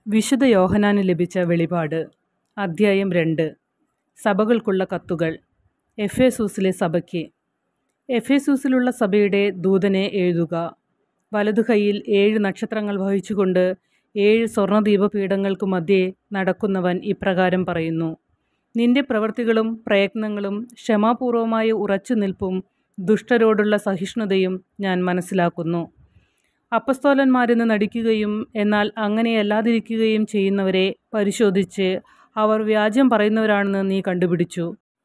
വിശുദ്ധ യോഹന്നാന് ലഭിച്ച വെളിപാട്. അദ്ധ്യായം 2. സഭകൾക്കുള്ള കത്തുകൾ. എഫേസൂസിലെ സഭയ്ക്ക്. എഫേസൂസിലുള്ള സഭയുടെ ദൂതനെ എഴുതുക. വലതുകൈയിൽ 7 നക്ഷത്രങ്ങൾ വഹിച്ചുകൊണ്ട് 7 സ്വർണ്ണദീപപീഠങ്ങൾക്കു മധ്യേ നടക്കുന്നവൻ ഇപ്രകാരം പറയുന്നു: നിന്റെ പ്രവൃത്തികളും പ്രയത്നങ്ങളും ക്ഷമാപൂർവമായ ഉറച്ചുനിൽപ്പും ദുഷ്ടരോടുള്ള സഹിഷ്ണുതയും ഞാൻ മനസ്സിലാക്കുന്നു. അപ്പസ്തോലന്മാരെന്ന് നടിക്കുകയും എന്നാൽ അങ്ങനെയല്ലാതിരിക്കുകയും ചെയ്യുന്നവരെ പരിശോധിച്ച് അവർ വ്യാജം പറയുന്നവരാണെന്ന് നീ കണ്ടുപിടിച്ചു.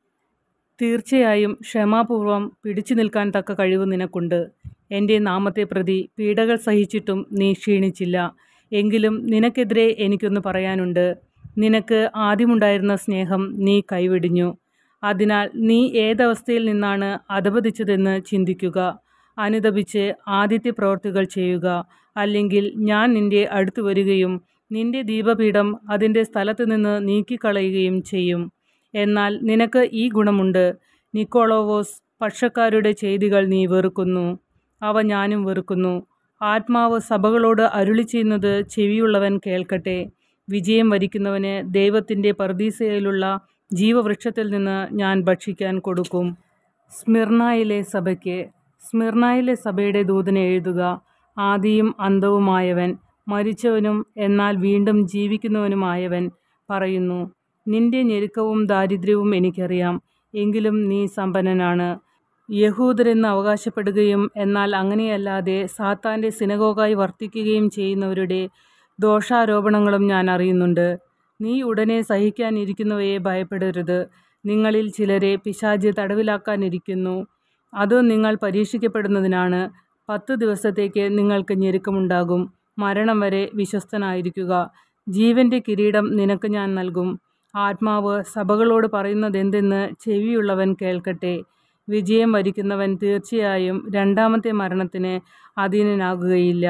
തീർച്ചയായും ക്ഷമാപൂർവം പിടിച്ചു നിൽക്കാൻ തക്ക കഴിവ് നിനക്കുണ്ട്. എൻ്റെ നാമത്തെ പ്രതി പീഡകൾ സഹിച്ചിട്ടും നീ ക്ഷീണിച്ചില്ല. എങ്കിലും നിനക്കെതിരെ എനിക്കൊന്ന് പറയാനുണ്ട്. നിനക്ക് ആദ്യമുണ്ടായിരുന്ന സ്നേഹം നീ കൈവെടിഞ്ഞു. അതിനാൽ നീ ഏതവസ്ഥയിൽ നിന്നാണ് അധപതിച്ചതെന്ന് ചിന്തിക്കുക. അനുതപിച്ച് ആദ്യത്തെ പ്രവൃത്തികൾ ചെയ്യുക. അല്ലെങ്കിൽ ഞാൻ നിന്റെ അടുത്ത് വരികയും നിന്റെ ദീപപീഠം അതിൻ്റെ സ്ഥലത്ത് നിന്ന് നീക്കിക്കളയുകയും ചെയ്യും. എന്നാൽ നിനക്ക് ഈ ഗുണമുണ്ട്: നിക്കോളോവോസ് പക്ഷക്കാരുടെ ചെയ്തികൾ നീ വെറുക്കുന്നു. അവ ഞാനും വെറുക്കുന്നു. ആത്മാവ് സഭകളോട് അരുളിച്ചെയ്യുന്നത് ചെവിയുള്ളവൻ കേൾക്കട്ടെ. വിജയം വരിക്കുന്നവന് ദൈവത്തിൻ്റെ പറുദീസയിലുള്ള ജീവവൃക്ഷത്തിൽ നിന്ന് ഞാൻ ഭക്ഷിക്കാൻ കൊടുക്കും. സ്മിർനായിലെ സഭയ്ക്ക്. സ്മിർനായിലെ സഭയുടെ ദൂതനെ എഴുതുക. ആദിയും അന്തവുമായവൻ, മരിച്ചവനും എന്നാൽ വീണ്ടും ജീവിക്കുന്നവനുമായവൻ പറയുന്നു: നിന്റെ ഞെരുക്കവും ദാരിദ്ര്യവും എനിക്കറിയാം. എങ്കിലും നീ സമ്പന്നനാണ്. യഹൂദരെന്ന് അവകാശപ്പെടുകയും എന്നാൽ അങ്ങനെയല്ലാതെ സാത്താൻ്റെ സിനഗോഗായി വർത്തിക്കുകയും ചെയ്യുന്നവരുടെ ദോഷാരോപണങ്ങളും ഞാൻ അറിയുന്നുണ്ട്. നീ ഉടനെ സഹിക്കാനിരിക്കുന്നവയെ ഭയപ്പെടരുത്. നിങ്ങളിൽ ചിലരെ പിശാച് തടവിലാക്കാനിരിക്കുന്നു. അത് നിങ്ങൾ പരീക്ഷിക്കപ്പെടുന്നതിനാണ്. 10 ദിവസത്തേക്ക് നിങ്ങൾക്ക് ഞെരുക്കമുണ്ടാകും. മരണം വരെ വിശ്വസ്തനായിരിക്കുക. ജീവൻ്റെ കിരീടം നിനക്ക് ഞാൻ നൽകും. ആത്മാവ് സഭകളോട് പറയുന്നതെന്തെന്ന് ചെവിയുള്ളവൻ കേൾക്കട്ടെ. വിജയം വരിക്കുന്നവൻ തീർച്ചയായും രണ്ടാമത്തെ മരണത്തിന് അധീനനാകുകയില്ല.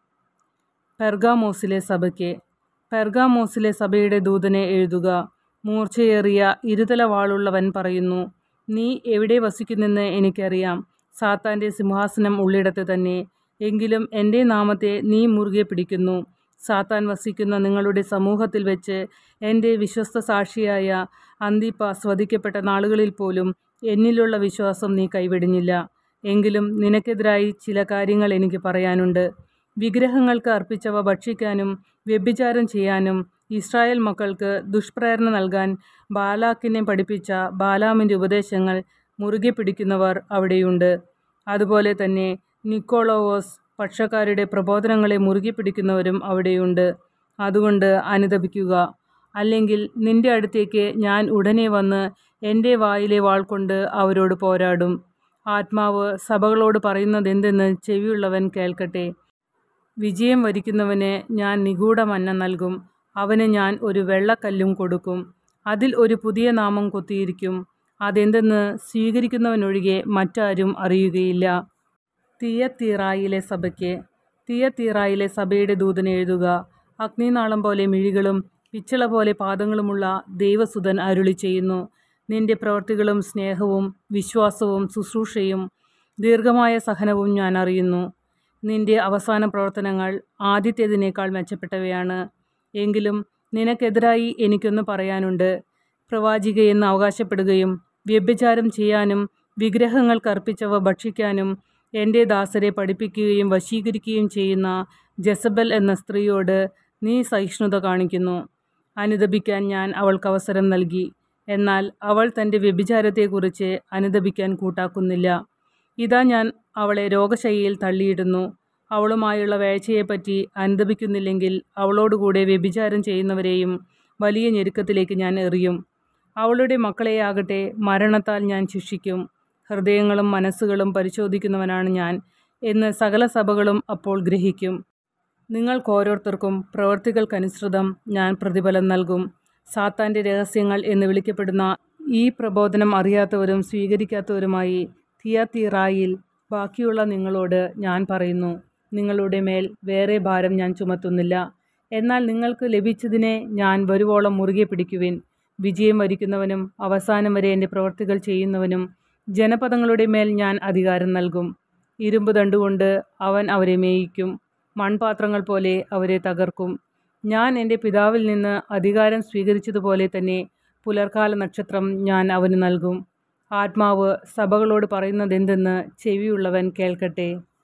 പെർഗാമോസിലെ സഭയ്ക്ക്. പെർഗാമോസിലെ സഭയുടെ ദൂതനെ എഴുതുക. മൂർച്ചയേറിയ ഇരുതല വാളുള്ളവൻ പറയുന്നു: നീ എവിടെ വസിക്കുന്നെന്ന് എനിക്കറിയാം. സാത്താൻ്റെ സിംഹാസനം ഉള്ളിടത്ത് തന്നെ. എങ്കിലും എൻ്റെ നാമത്തെ നീ മുറുകെ പിടിക്കുന്നു. സാത്താൻ വസിക്കുന്ന നിങ്ങളുടെ സമൂഹത്തിൽ വെച്ച് എൻ്റെ വിശ്വസ്ത സാക്ഷിയായ അന്തിപ്പാസ് വധിക്കപ്പെട്ട നാളുകളിൽ പോലും എന്നിലുള്ള വിശ്വാസം നീ കൈവെടിഞ്ഞില്ല. എങ്കിലും നിനക്കെതിരായി ചില കാര്യങ്ങൾ എനിക്ക് പറയാനുണ്ട്. വിഗ്രഹങ്ങൾക്ക് അർപ്പിച്ചവ ഭക്ഷിക്കാനും വ്യഭിചാരം ചെയ്യാനും ഇസ്രായേൽ മക്കൾക്ക് ദുഷ്പ്രേരണ നൽകാൻ ബാലാക്കിനെ പഠിപ്പിച്ച ബാലാമിൻ്റെ ഉപദേശങ്ങൾ മുറുകെ പിടിക്കുന്നവർ അവിടെയുണ്ട്. അതുപോലെ തന്നെ നിക്കോളോവോസ് പക്ഷക്കാരുടെ പ്രബോധനങ്ങളെ മുറുകെ പിടിക്കുന്നവരും അവിടെയുണ്ട്. അതുകൊണ്ട് അനുതപിക്കുക. അല്ലെങ്കിൽ നിന്റെ അടുത്തേക്ക് ഞാൻ ഉടനെ വന്ന് എൻ്റെ വായിലെ വാൾ കൊണ്ട് അവരോട് പോരാടും. ആത്മാവ് സഭകളോട് പറയുന്നതെന്തെന്ന് ചെവിയുള്ളവൻ കേൾക്കട്ടെ. വിജയം വരിക്കുന്നവന് ഞാൻ നിഗൂഢ മന്ന നൽകും. അവന് ഞാൻ ഒരു വെള്ളക്കല്ലും കൊടുക്കും. അതിൽ ഒരു പുതിയ നാമം കൊത്തിയിരിക്കും. അതെന്തെന്ന് സ്വീകരിക്കുന്നവനൊഴികെ മറ്റാരും അറിയുകയില്ല. തിയത്തീറായിലെ സഭയ്ക്ക്. തിയത്തീറായിലെ സഭയുടെ ദൂതനെ എഴുതുക. അഗ്നിനാളം പോലെ മിഴികളും പിച്ചള പോലെ പാദങ്ങളുമുള്ള ദൈവസുതൻ അരുളി ചെയ്യുന്നു: നിന്റെ പ്രവൃത്തികളും സ്നേഹവും വിശ്വാസവും ശുശ്രൂഷയും ദീർഘമായ സഹനവും ഞാൻ അറിയുന്നു. നിന്റെ അവസാന പ്രവർത്തനങ്ങൾ ആദ്യത്തേതിനേക്കാൾ മെച്ചപ്പെട്ടവയാണ്. എങ്കിലും നിനക്കെതിരായി എനിക്കൊന്ന് പറയാനുണ്ട്. പ്രവാചികയെന്ന് അവകാശപ്പെടുകയും വ്യഭിചാരം ചെയ്യാനും വിഗ്രഹങ്ങൾക്കർപ്പിച്ചവ ഭക്ഷിക്കാനും എൻ്റെ ദാസരെ പഠിപ്പിക്കുകയും വശീകരിക്കുകയും ചെയ്യുന്ന ജെസബൽ എന്ന സ്ത്രീയോട് നീ സഹിഷ്ണുത കാണിക്കുന്നു. അനുതപിക്കാൻ ഞാൻ അവൾക്ക് അവസരം നൽകി. എന്നാൽ അവൾ തൻ്റെ വ്യഭിചാരത്തെക്കുറിച്ച് അനുതപിക്കാൻ കൂട്ടാക്കുന്നില്ല. ഇതാ ഞാൻ അവളെ രോഗശയ്യയിൽ തള്ളിയിടുന്നു. അവളുമായുള്ള വേഴ്ചയെപ്പറ്റി അനുതപിക്കുന്നില്ലെങ്കിൽ അവളോടുകൂടെ വ്യഭിചാരം ചെയ്യുന്നവരെയും വലിയ ഞെരുക്കത്തിലേക്ക് ഞാൻ എറിയും. അവളുടെ മക്കളെയാകട്ടെ മരണത്താൽ ഞാൻ ശിക്ഷിക്കും. ഹൃദയങ്ങളും മനസ്സുകളും പരിശോധിക്കുന്നവനാണ് ഞാൻ എന്ന് സകല സഭകളും അപ്പോൾ ഗ്രഹിക്കും. നിങ്ങൾക്കോരോരുത്തർക്കും പ്രവൃത്തികൾക്കനുസൃതം ഞാൻ പ്രതിഫലം നൽകും. സാത്താൻ്റെ രഹസ്യങ്ങൾ എന്ന് വിളിക്കപ്പെടുന്ന ഈ പ്രബോധനം അറിയാത്തവരും സ്വീകരിക്കാത്തവരുമായി തിയത്തീറായിൽ ബാക്കിയുള്ള നിങ്ങളോട് ഞാൻ പറയുന്നു: നിങ്ങളുടെ മേൽ വേറെ ഭാരം ഞാൻ ചുമത്തുന്നില്ല. എന്നാൽ നിങ്ങൾക്ക് ലഭിച്ചതിനെ ഞാൻ വരുവോളം മുറുകെ പിടിക്കുവിൻ. വിജയം വരിക്കുന്നവനും അവസാനം വരെ എൻ്റെ പ്രവൃത്തികൾ ചെയ്യുന്നവനും ജനപദങ്ങളുടെ മേൽ ഞാൻ അധികാരം നൽകും. ഇരുമ്പ് ദണ്ടുകൊണ്ട് അവൻ അവരെ മേയിക്കും. മൺപാത്രങ്ങൾ പോലെ അവരെ തകർക്കും. ഞാൻ എൻ്റെ പിതാവിൽ നിന്ന് അധികാരം സ്വീകരിച്ചതുപോലെ തന്നെ പുലർക്കാല നക്ഷത്രം ഞാൻ അവന് നൽകും. ആത്മാവ് സഭകളോട് പറയുന്നതെന്തെന്ന് ചെവിയുള്ളവൻ കേൾക്കട്ടെ.